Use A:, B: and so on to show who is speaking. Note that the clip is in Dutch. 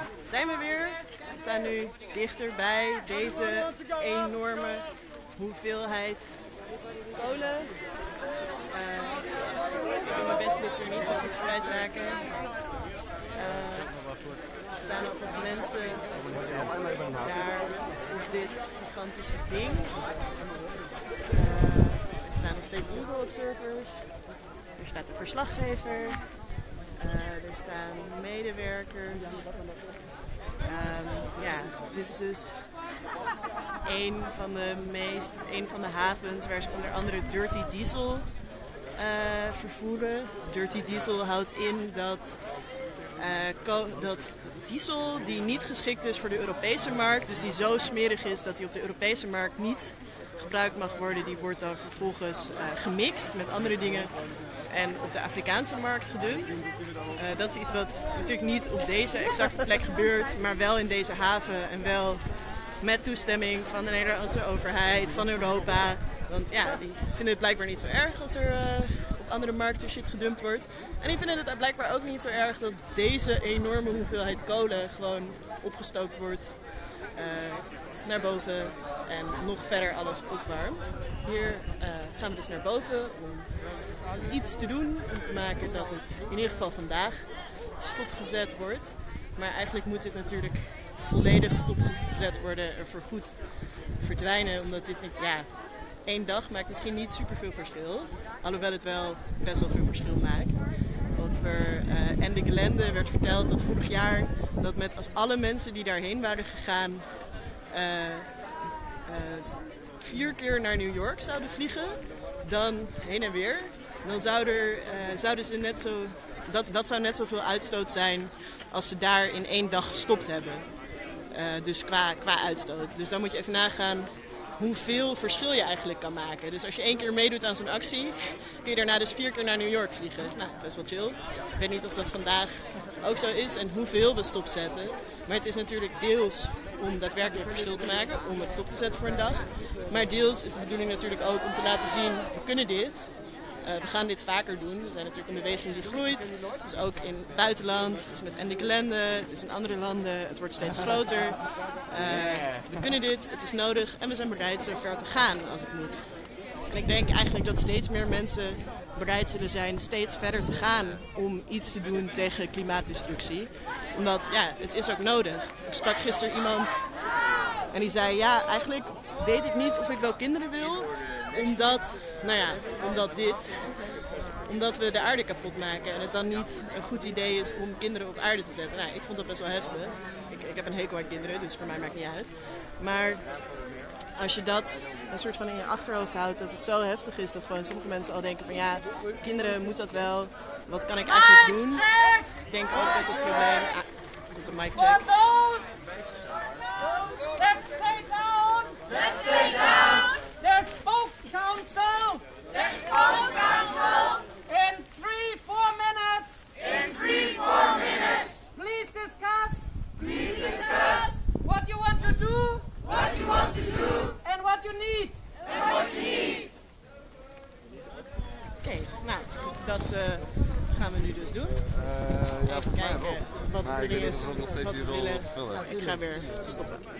A: Zijn we weer. We staan nu dichter bij deze enorme hoeveelheid kolen. Ik doe mijn best om er niet over kwijt te raken. Er staan alvast mensen daar op dit gigantische ding. Er staan nog steeds Google observers. Er staat een verslaggever. Er staan medewerkers. Ja, dit is dus een van de havens waar ze onder andere Dirty Diesel vervoeren. Dirty Diesel houdt in dat diesel die niet geschikt is voor de Europese markt, dus die zo smerig is dat die op de Europese markt niet gebruikt mag worden, die wordt dan vervolgens gemixt met andere dingen en op de Afrikaanse markt gedumpt. Dat is iets wat natuurlijk niet op deze exacte plek gebeurt, maar wel in deze haven en wel met toestemming van de Nederlandse overheid, van Europa. Want ja, die vinden het blijkbaar niet zo erg als er op andere markten shit gedumpt wordt. En die vinden het blijkbaar ook niet zo erg dat deze enorme hoeveelheid kolen gewoon opgestookt wordt naar boven en nog verder alles opwarmt. Hier gaan we dus naar boven om iets te doen, om te maken dat het in ieder geval vandaag stopgezet wordt. Maar eigenlijk moet dit natuurlijk volledig stopgezet worden en voorgoed verdwijnen, omdat dit één dag maakt misschien niet super veel verschil. Alhoewel het wel best wel veel verschil maakt. Over Ende Gelände werd verteld dat vorig jaar dat met als alle mensen die daarheen waren gegaan 4 keer naar New York zouden vliegen, dan heen en weer, dan zouden ze net zo, dat zou net zoveel uitstoot zijn als ze daar in 1 dag gestopt hebben. Dus qua uitstoot. Dus dan moet je even nagaan hoeveel verschil je eigenlijk kan maken. Dus als je 1 keer meedoet aan zo'n actie, kun je daarna dus 4 keer naar New York vliegen. Nou, best wel chill. Ik weet niet of dat vandaag ook zo is en hoeveel we stopzetten. Maar het is natuurlijk deels om daadwerkelijk verschil te maken, om het stop te zetten voor een dag. Maar deels is de bedoeling natuurlijk ook om te laten zien, we kunnen dit. We gaan dit vaker doen. We zijn natuurlijk een beweging die groeit. Het is ook in het buitenland, het is met Ende Gelände, het is in andere landen, het wordt steeds groter. We kunnen dit, het is nodig en we zijn bereid zo ver te gaan als het moet. En ik denk eigenlijk dat steeds meer mensen bereid zullen zijn steeds verder te gaan om iets te doen tegen klimaatdestructie. Omdat, het is ook nodig. Ik sprak gisteren iemand en die zei, eigenlijk weet ik niet of ik wel kinderen wil, omdat we de aarde kapot maken en het dan niet een goed idee is om kinderen op aarde te zetten. Nou, ik vond dat best wel heftig. Ik heb een hekel aan kinderen, dus voor mij maakt het niet uit. Maar als je dat een soort van in je achterhoofd houdt, dat het zo heftig is dat gewoon sommige mensen al denken van kinderen moet dat wel, wat kan ik eigenlijk doen? Ik denk ook dat het probleem... komt een mic check.
B: Let's stay down! The spokes council! The spokes council! In 3-4 minutes! In 3-4 minutes! Please discuss! Please discuss! What you want to do! What you want to do! And what you need! And what you need!
A: Oké, nou, dat gaan we nu dus doen. Even kijken wat de bedoeling is, wat we willen. Ik ga weer stoppen.